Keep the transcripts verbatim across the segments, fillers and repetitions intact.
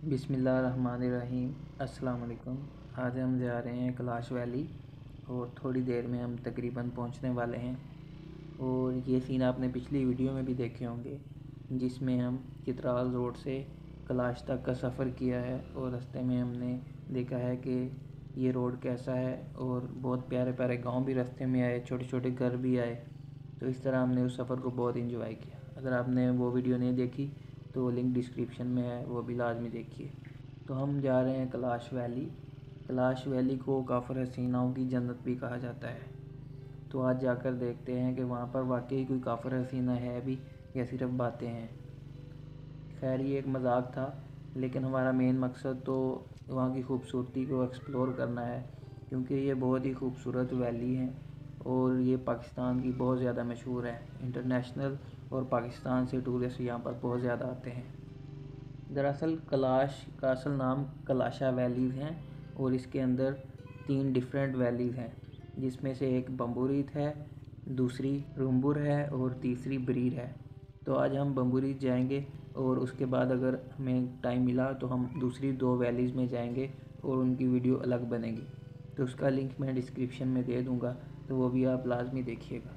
बिस्मिल्लाहिर्रहमानिर्रहीम। अस्सलाम वालेकुम। आज हम जा रहे हैं कैलाश वैली और थोड़ी देर में हम तकरीबन पहुंचने वाले हैं। और ये सीन आपने पिछली वीडियो में भी देखे होंगे जिसमें हम चित्राल रोड से कैलाश तक का सफ़र किया है और रास्ते में हमने देखा है कि ये रोड कैसा है और बहुत प्यारे प्यारे गांव भी रास्ते में आए, छोटे छोटे घर भी आए। तो इस तरह हमने उस सफ़र को बहुत इंजॉय किया। अगर आपने वो वीडियो नहीं देखी तो लिंक डिस्क्रिप्शन में है, वो भी लाजमी देखिए। तो हम जा रहे हैं कैलाश वैली। कैलाश वैली को काफ़र हसीनाओं की जन्नत भी कहा जाता है। तो आज जाकर देखते हैं कि वहाँ पर वाकई कोई काफ़र हसीना है भी या सिर्फ बातें हैं। खैर ये एक मजाक था, लेकिन हमारा मेन मकसद तो वहाँ की खूबसूरती को एक्सप्लोर करना है, क्योंकि ये बहुत ही खूबसूरत वैली है और ये पाकिस्तान की बहुत ज़्यादा मशहूर है। इंटरनेशनल और पाकिस्तान से टूरिस्ट यहाँ पर बहुत ज़्यादा आते हैं। दरअसल कैलाश का असल नाम कैलाशा वैलीज़ हैं और इसके अंदर तीन डिफरेंट वैलीज़ हैं, जिसमें से एक बम्बूरीत है, दूसरी रुम्बुर है और तीसरी बरीर है। तो आज हम बम्बूरीत जाएंगे और उसके बाद अगर हमें टाइम मिला तो हम दूसरी दो वैलीज़ में जाएंगे और उनकी वीडियो अलग बनेगी। तो उसका लिंक मैं डिस्क्रिप्शन में दे दूँगा, तो वो भी आप लाजमी देखिएगा।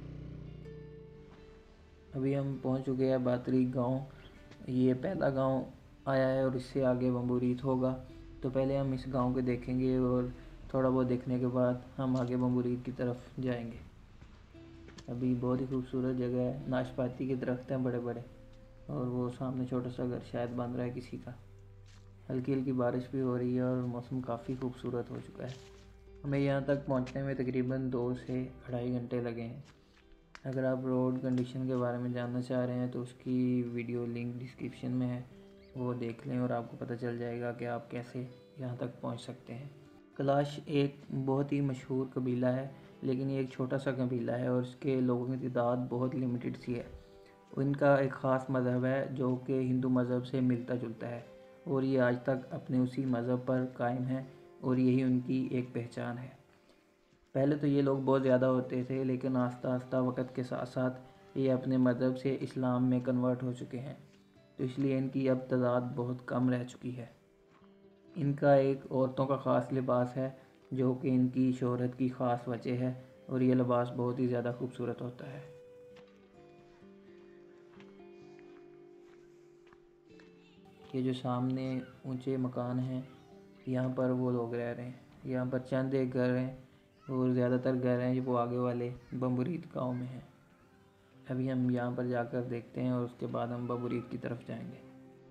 अभी हम पहुंच चुके हैं बातरी गांव। ये पहला गांव आया है और इससे आगे बम्बूरीत होगा। तो पहले हम इस गांव को देखेंगे और थोड़ा बहुत देखने के बाद हम आगे बम्बूरीत की तरफ जाएंगे। अभी बहुत ही खूबसूरत जगह है, नाशपाती के दरख्त हैं बड़े बड़े और वो सामने छोटा सा घर शायद बन रहा है किसी का। हल्की हल्की बारिश भी हो रही है और मौसम काफ़ी खूबसूरत हो चुका है। हमें यहाँ तक पहुँचने में तकरीबन दो से ढाई घंटे लगे हैं। अगर आप रोड कंडीशन के बारे में जानना चाह रहे हैं तो उसकी वीडियो लिंक डिस्क्रिप्शन में है, वो देख लें और आपको पता चल जाएगा कि आप कैसे यहाँ तक पहुँच सकते हैं। कैलाश एक बहुत ही मशहूर कबीला है, लेकिन ये एक छोटा सा कबीला है और इसके लोगों की तादाद बहुत लिमिटेड सी है। इनका एक ख़ास मज़हब है जो कि हिंदू मज़हब से मिलता जुलता है और ये आज तक अपने उसी मज़हब पर कायम है और यही उनकी एक पहचान है। पहले तो ये लोग बहुत ज़्यादा होते थे, लेकिन आस्ता आस्ता वक़्त के साथ साथ ये अपने मज़हब से इस्लाम में कन्वर्ट हो चुके हैं, तो इसलिए इनकी अब तादाद बहुत कम रह चुकी है। इनका एक औरतों का ख़ास लिबास है जो कि इनकी शोहरत की ख़ास वजह है और ये लिबास बहुत ही ज़्यादा खूबसूरत होता है। ये जो सामने ऊंचे मकान हैं, यहाँ पर वो लोग रह रहे हैं। यहाँ पर चंद एक घर हैं और ज़्यादातर घर हैं जो वो आगे वाले बम्बूरीत गाँव में हैं। अभी हम यहाँ पर जाकर देखते हैं और उसके बाद हम बम्बूरीत की तरफ जाएंगे।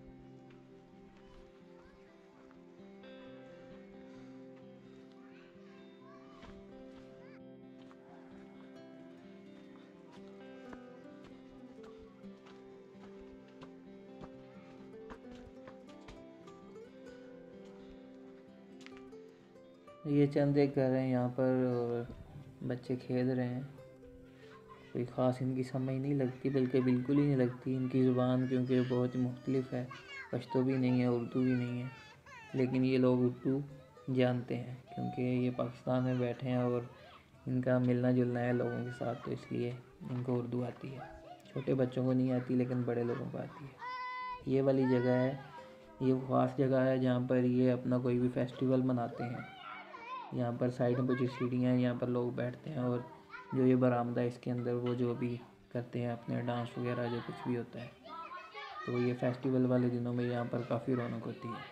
ये चंद एक घर हैं यहाँ पर और बच्चे खेल रहे हैं। कोई ख़ास इनकी समझ नहीं लगती, बल्कि बिल्कुल ही नहीं लगती इनकी ज़ुबान, क्योंकि बहुत ही मुख्तलिफ है। पश्तो भी नहीं है, उर्दू भी नहीं है, लेकिन ये लोग उर्दू जानते हैं क्योंकि ये पाकिस्तान में बैठे हैं और इनका मिलना जुलना है लोगों के साथ, तो इसलिए इनको उर्दू आती है। छोटे बच्चों को नहीं आती, लेकिन बड़े लोगों को आती है। ये वाली जगह है, ये वो ख़ास जगह है जहाँ पर ये अपना कोई भी फेस्टिवल मनाते हैं। यहाँ पर साइड में जो सीढ़ियाँ हैं, यहाँ पर लोग बैठते हैं और जो ये बरामदा है इसके अंदर वो जो भी करते हैं अपने डांस वगैरह जो कुछ भी होता है। तो ये फेस्टिवल वाले दिनों में यहाँ पर काफ़ी रौनक होती है।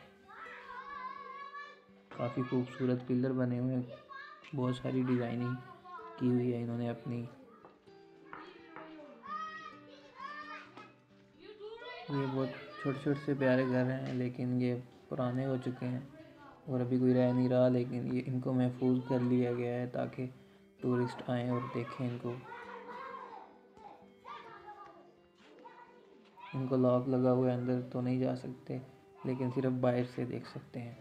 काफ़ी खूबसूरत पिलर बने हुए हैं, बहुत सारी डिज़ाइनिंग की हुई है इन्होंने अपनी। ये बहुत छोटे छोटे से प्यारे घर हैं, लेकिन ये पुराने हो चुके हैं और अभी कोई रह नहीं रहा, लेकिन ये इनको महफूज कर लिया गया है ताकि टूरिस्ट आएँ और देखें इनको। इनको लॉक लगा हुआ है, अंदर तो नहीं जा सकते, लेकिन सिर्फ बाहर से देख सकते हैं।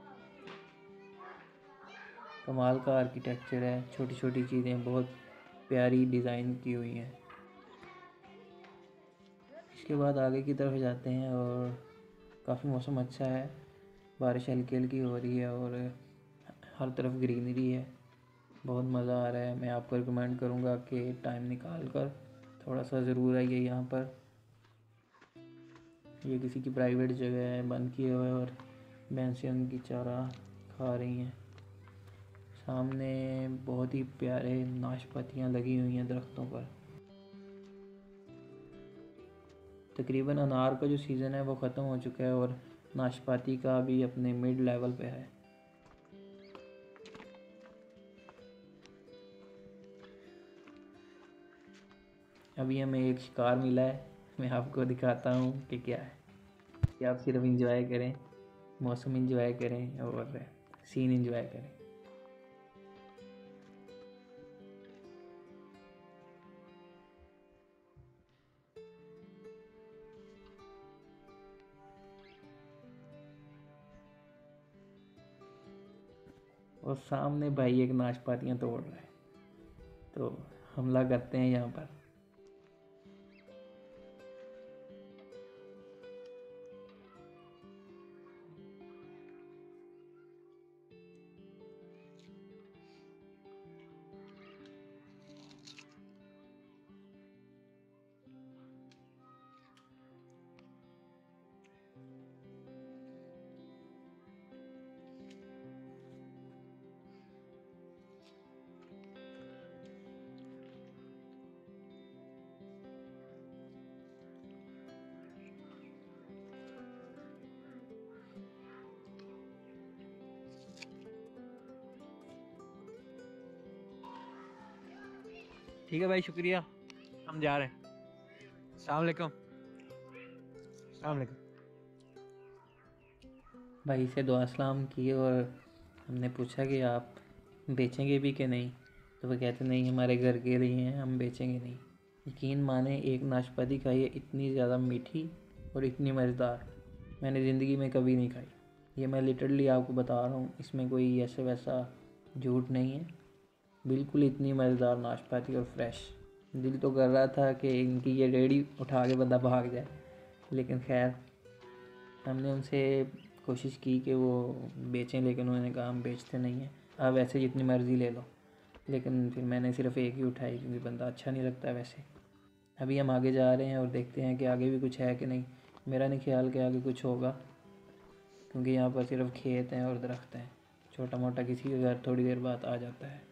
कमाल का आर्किटेक्चर है, छोटी छोटी चीज़ें बहुत प्यारी डिज़ाइन की हुई हैं। इसके बाद आगे की तरफ जाते हैं और काफ़ी मौसम अच्छा है, बारिश हल्की हल्की हो रही है और हर तरफ ग्रीनरी है, बहुत मज़ा आ रहा है। मैं आपको रिकमेंड करूँगा कि टाइम निकाल कर थोड़ा सा ज़रूर आइए यहाँ पर। ये किसी की प्राइवेट जगह है, बंद किए हुए और भैंसें उनकी चारा खा रही हैं। सामने बहुत ही प्यारे नाशपातियाँ लगी हुई हैं दरख्तों पर। तकरीबन अनार का जो सीज़न है वो ख़त्म हो चुका है और नाशपाती का भी अपने मिड लेवल पे है। अभी हमें एक शिकार मिला है, मैं आपको दिखाता हूँ कि क्या है। कि आप सिर्फ इंजॉय करें, मौसम इंजॉय करें और सीन इंजॉय करें। और सामने भाई एक नाशपातियाँ तोड़ रहा है, तो हमला करते हैं यहाँ पर। ठीक है भाई, शुक्रिया, हम जा रहे हैं। अस्सलाम वालेकुम। अस्सलाम वालेकुम। भाई से दुआ सलाम की और हमने पूछा कि आप बेचेंगे भी कि नहीं, तो वो कहते नहीं, हमारे घर के लिए हैं, हम बेचेंगे नहीं। यकीन माने, एक नाशपाती खाई है इतनी ज़्यादा मीठी और इतनी मज़ेदार मैंने ज़िंदगी में कभी नहीं खाई। ये मैं लिटरली आपको बता रहा हूँ, इसमें कोई ऐसे वैसा झूठ नहीं है। बिल्कुल इतनी मज़ेदार नाशपाती और फ्रेश। दिल तो कर रहा था कि इनकी ये रेडी उठा के बंदा भाग जाए, लेकिन खैर हमने उनसे कोशिश की कि वो बेचें, लेकिन उन्होंने कहा हम बेचते नहीं हैं, आप वैसे जितनी मर्ज़ी ले लो। लेकिन फिर मैंने सिर्फ़ एक ही उठाई क्योंकि बंदा अच्छा नहीं लगता वैसे। अभी हम आगे जा रहे हैं और देखते हैं कि आगे भी कुछ है कि नहीं। मेरा नहीं ख्याल कि आगे कुछ होगा, क्योंकि यहाँ पर सिर्फ खेत हैं और दरख्त हैं। छोटा मोटा किसी के घर थोड़ी देर बाद आ जाता है।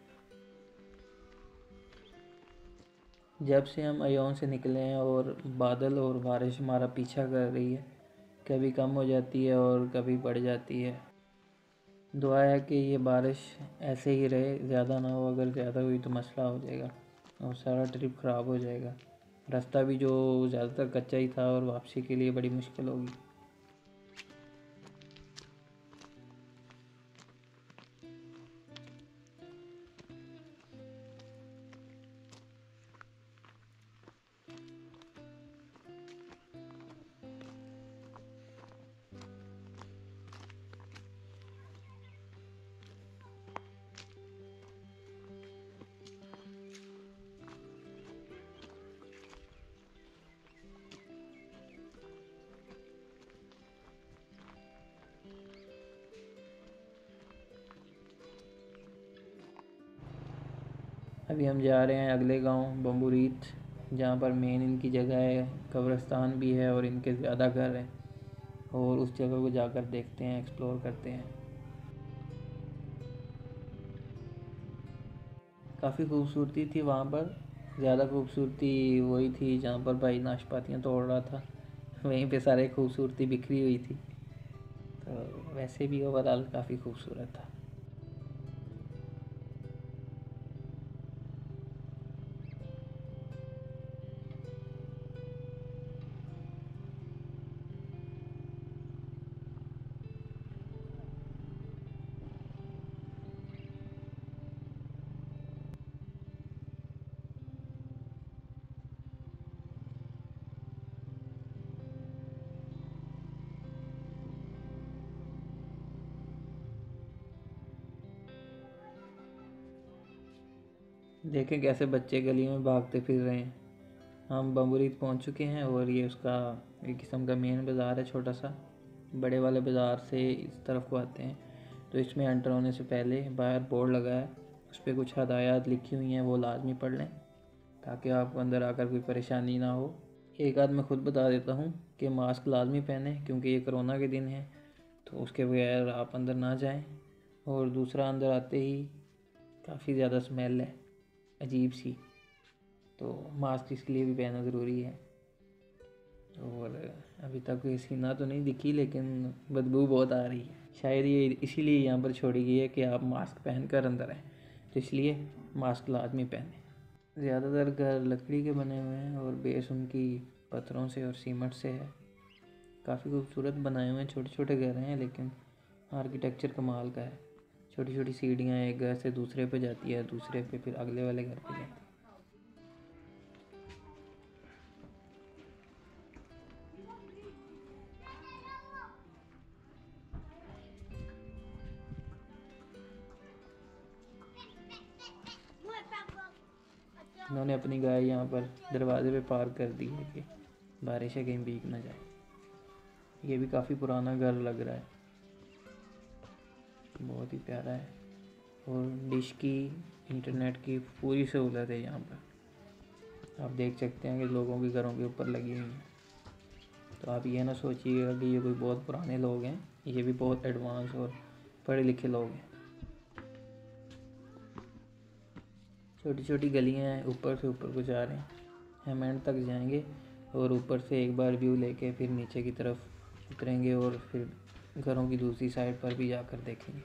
जब से हम अयोन से निकले हैं और बादल और बारिश हमारा पीछा कर रही है, कभी कम हो जाती है और कभी बढ़ जाती है। दुआ है कि ये बारिश ऐसे ही रहे, ज़्यादा ना हो। अगर ज़्यादा हुई तो मसला हो जाएगा और सारा ट्रिप ख़राब हो जाएगा। रास्ता भी जो ज़्यादातर कच्चा ही था और वापसी के लिए बड़ी मुश्किल होगी। अभी हम जा रहे हैं अगले गांव बम्बूरीत, जहाँ पर मेन इनकी जगह है, कब्रिस्तान भी है और इनके ज़्यादा घर हैं। और उस जगह को जाकर देखते हैं, एक्सप्लोर करते हैं। काफ़ी खूबसूरती थी वहाँ पर। ज़्यादा खूबसूरती वही थी जहाँ पर भाई नाशपातियाँ तोड़ रहा था, वहीं पे सारे खूबसूरती बिखरी हुई थी। तो वैसे भी ओवरऑल काफ़ी खूबसूरत था। देखें कैसे बच्चे गली में भागते फिर रहे हैं। हम बम्बुरीत पहुंच चुके हैं और ये उसका एक किस्म का मेन बाज़ार है, छोटा सा। बड़े वाले बाज़ार से इस तरफ को आते हैं, तो इसमें एंटर होने से पहले बाहर बोर्ड लगा है, उस पर कुछ हदायत लिखी हुई हैं, वो लाजमी पढ़ लें ताकि आपको अंदर आकर कोई परेशानी ना हो। एक आध मैं खुद बता देता हूँ कि मास्क लाजमी पहने, क्योंकि ये कोरोना के दिन है, तो उसके बगैर आप अंदर ना जाएं। और दूसरा, अंदर आते ही काफ़ी ज़्यादा स्मेल है अजीब सी, तो मास्क इसके लिए भी पहनना ज़रूरी है। और अभी तक कोई सीना तो नहीं दिखी, लेकिन बदबू बहुत आ रही है। शायद ये इसीलिए यहाँ पर छोड़ी गई है कि आप मास्क पहन कर अंदर आएँ, तो इसलिए मास्क लाजमी पहने। ज़्यादातर घर लकड़ी के बने हुए हैं और बेस उनकी पत्थरों से और सीमेंट से है। काफ़ी खूबसूरत बनाए हुए हैं, छोटे छोटे घर हैं, लेकिन आर्किटेक्चर कमाल का है। छोटी छोटी सीढ़ियाँ एक घर से दूसरे पे जाती है, दूसरे पे फिर अगले वाले घर पे जाती है। इन्होंने अपनी गाय यहाँ पर दरवाजे पे पार्क कर दी है कि बारिश है कहीं भीग ना जाए। ये भी काफ़ी पुराना घर लग रहा है, बहुत ही प्यारा है। और डिश की, इंटरनेट की पूरी सहूलत है यहाँ पर। आप देख सकते हैं कि लोगों के घरों के ऊपर लगी हुई है। तो आप ये ना सोचिएगा कि ये कोई बहुत पुराने लोग हैं, ये भी बहुत एडवांस और पढ़े लिखे लोग हैं। छोटी छोटी गलियाँ हैं, ऊपर से ऊपर को जा रहे हैं। हम एंड तक जाएंगे और ऊपर से एक बार व्यू लेके फिर नीचे की तरफ उतरेंगे और फिर घरों की दूसरी साइड पर भी जाकर देखेंगे।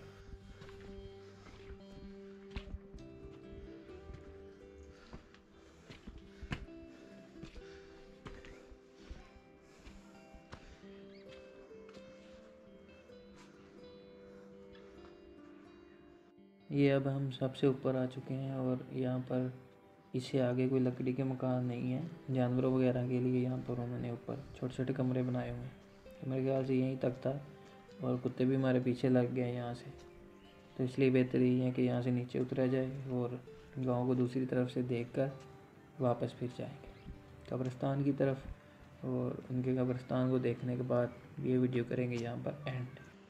ये अब हम सबसे ऊपर आ चुके हैं और यहाँ पर इससे आगे कोई लकड़ी के मकान नहीं है। जानवरों वगैरह के लिए यहाँ पर उन्होंने ऊपर छोटे छोटे कमरे बनाए हुए हैं। मेरे ख्याल से यहीं तक था और कुत्ते भी हमारे पीछे लग गए यहाँ से, तो इसलिए बेहतर यही है कि यहाँ से नीचे उतरा जाए और गांव को दूसरी तरफ से देखकर वापस फिर जाएंगे कब्रिस्तान की तरफ। और उनके कब्रिस्तान को देखने के बाद ये वीडियो करेंगे यहाँ पर एंड।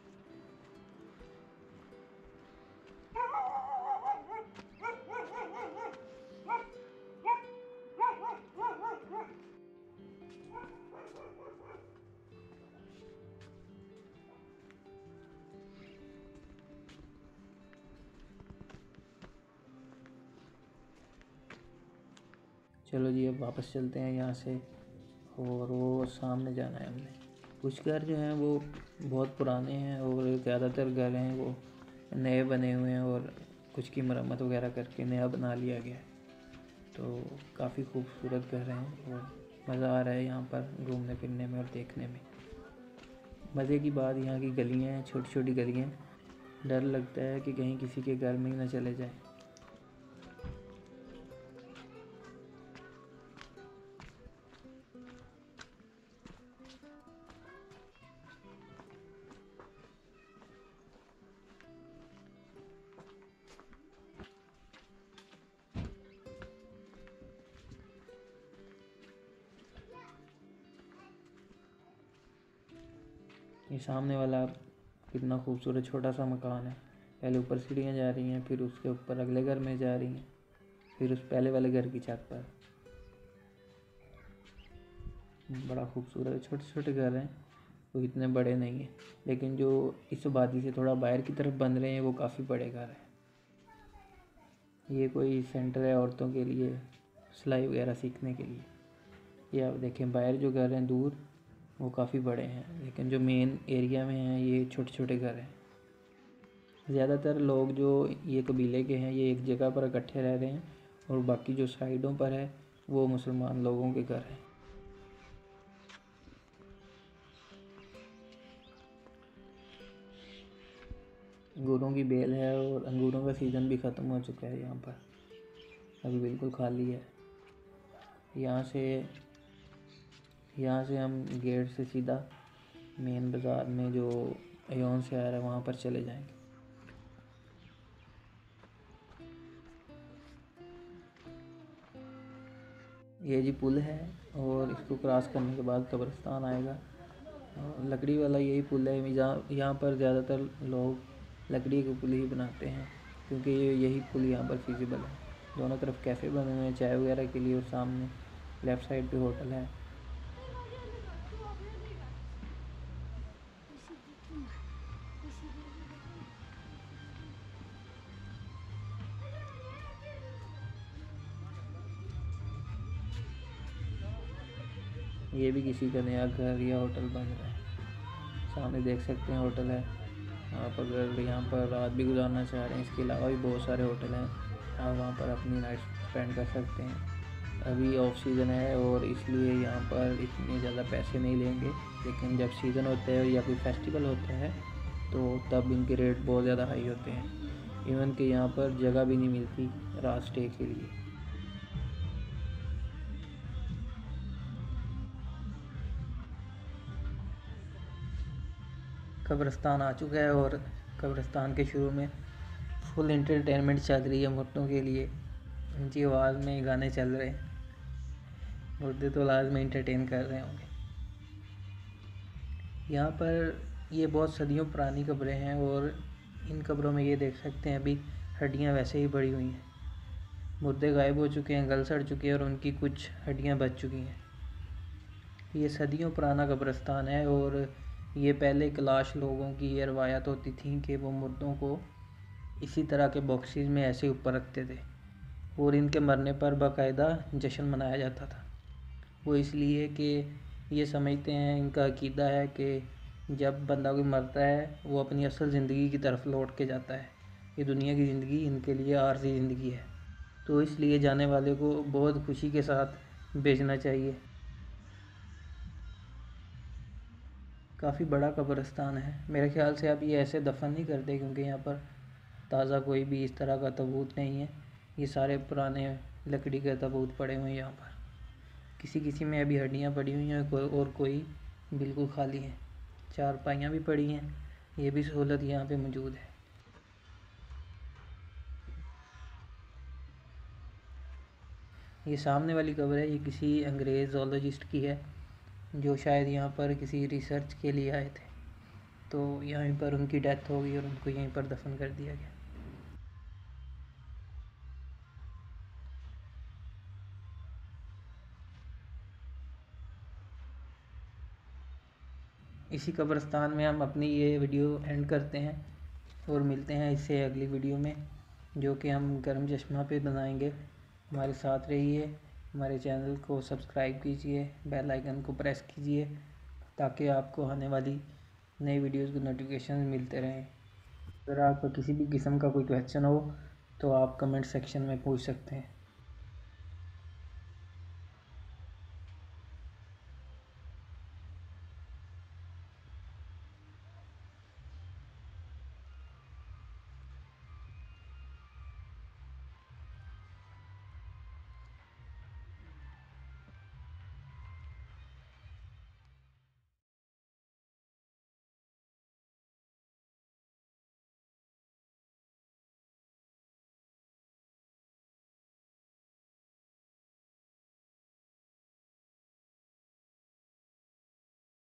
चलो जी, अब वापस चलते हैं यहाँ से और वो सामने जाना है हमने। कुछ घर जो हैं वो बहुत पुराने हैं और ज़्यादातर घर हैं वो नए बने हुए हैं और कुछ की मरम्मत वगैरह करके नया बना लिया गया है। तो काफ़ी खूबसूरत घर हैं और मज़ा आ रहा है यहाँ पर घूमने फिरने में और देखने में। मज़े की बात यहाँ की गलियाँ हैं, छोटी छोटी गलियाँ। डर लगता है कि कहीं किसी के घर में ही ना चले जाए। ये सामने वाला कितना खूबसूरत छोटा सा मकान है। पहले ऊपर सीढ़ियाँ जा रही हैं, फिर उसके ऊपर अगले घर में जा रही हैं, फिर उस पहले वाले घर की छत पर। बड़ा खूबसूरत है। छोटे छोटे घर हैं, वो इतने बड़े नहीं हैं, लेकिन जो इस आबादी से थोड़ा बाहर की तरफ बन रहे हैं वो काफ़ी बड़े घर हैं। ये कोई सेंटर है औरतों के लिए सिलाई वगैरह सीखने के लिए। ये आप देखें, बाहर जो घर हैं दूर वो काफ़ी बड़े हैं, लेकिन जो मेन एरिया में हैं ये छोटे छोटे घर हैं। ज़्यादातर लोग जो ये कबीले के हैं ये एक जगह पर इकट्ठे रह रहे हैं और बाकी जो साइडों पर है वो मुसलमान लोगों के घर हैं। अंगूरों की बेल है और अंगूरों का सीज़न भी ख़त्म हो चुका है। यहाँ पर अभी बिल्कुल खाली है। यहाँ से यहाँ से हम गेट से सीधा मेन बाज़ार में जो अयोन से आ रहा है वहाँ पर चले जाएंगे। ये जी पुल है और इसको क्रॉस करने के बाद कब्रिस्तान आएगा। लकड़ी वाला यही पुल है। जहाँ यहाँ पर ज़्यादातर लोग लकड़ी के पुल ही बनाते हैं, क्योंकि ये यही पुल यहाँ पर फिजिबल है। दोनों तरफ कैफ़े बने हुए हैं चाय वगैरह के लिए और सामने लेफ़्ट साइड पे होटल है। ये भी किसी का नया घर या होटल बन रहा है। सामने देख सकते हैं होटल है। आप अगर यहाँ पर रात भी गुजारना चाह रहे हैं, इसके अलावा भी बहुत सारे होटल हैं, आप वहाँ पर अपनी नाइट स्पेंड कर सकते हैं। अभी ऑफ सीज़न है और इसलिए यहाँ पर इतने ज़्यादा पैसे नहीं लेंगे, लेकिन जब सीज़न होता है या कोई फेस्टिवल होता है तो तब इनके रेट बहुत ज़्यादा हाई होते हैं। इवन कि यहाँ पर जगह भी नहीं मिलती रात स्टे के लिए। कब्रिस्तान आ चुका है और कब्रिस्तान के शुरू में फुल एंटरटेनमेंट चल रही है मुर्दों के लिए। उनकी आवाज़ में गाने चल रहे हैं, मुर्दे तो लाजमी एंटरटेन कर रहे होंगे। यहाँ पर ये बहुत सदियों पुरानी कब्रें हैं और इन कब्रों में ये देख सकते हैं अभी हड्डियाँ वैसे ही पड़ी हुई हैं। मुर्दे गायब हो चुके हैं, गल सड़ चुके हैं और उनकी कुछ हड्डियाँ बच चुकी हैं। ये सदियों पुराना कब्रिस्तान है और ये पहले क्लाश लोगों की ये रवायत होती थी कि वो मुर्दों को इसी तरह के बॉक्सेस में ऐसे ऊपर रखते थे और इनके मरने पर बाकायदा जश्न मनाया जाता था। वो इसलिए कि ये समझते हैं, इनका अकीदा है कि जब बंदा कोई मरता है वो अपनी असल ज़िंदगी की तरफ लौट के जाता है। ये दुनिया की ज़िंदगी इनके लिए आर्जी ज़िंदगी है, तो इसलिए जाने वाले को बहुत खुशी के साथ भेजना चाहिए। काफ़ी बड़ा कब्रिस्तान है। मेरे ख्याल से अब ये ऐसे दफन नहीं करते क्योंकि यहाँ पर ताज़ा कोई भी इस तरह का ताबूत नहीं है। ये सारे पुराने लकड़ी के ताबूत पड़े हुए हैं यहाँ पर। किसी किसी में अभी हड्डियाँ पड़ी हुई हैं और कोई बिल्कुल खाली है। चारपाइयाँ भी पड़ी हैं, ये भी सहूलत यहाँ पे मौजूद है। ये सामने वाली कब्र है, ये किसी अंग्रेज़ जोलॉजिस्ट की है जो शायद यहाँ पर किसी रिसर्च के लिए आए थे, तो यहीं पर उनकी डेथ हो गई और उनको यहीं पर दफन कर दिया गया। इसी कब्रिस्तान में हम अपनी ये वीडियो एंड करते हैं और मिलते हैं इससे अगली वीडियो में, जो कि हम गर्म चश्मा पे बनाएंगे। हमारे साथ रहिए, हमारे चैनल को सब्सक्राइब कीजिए, बेल आइकन को प्रेस कीजिए ताकि आपको आने वाली नई वीडियोस के नोटिफिकेशन मिलते रहें। अगर आपको किसी भी किस्म का कोई क्वेश्चन हो तो आप कमेंट सेक्शन में पूछ सकते हैं।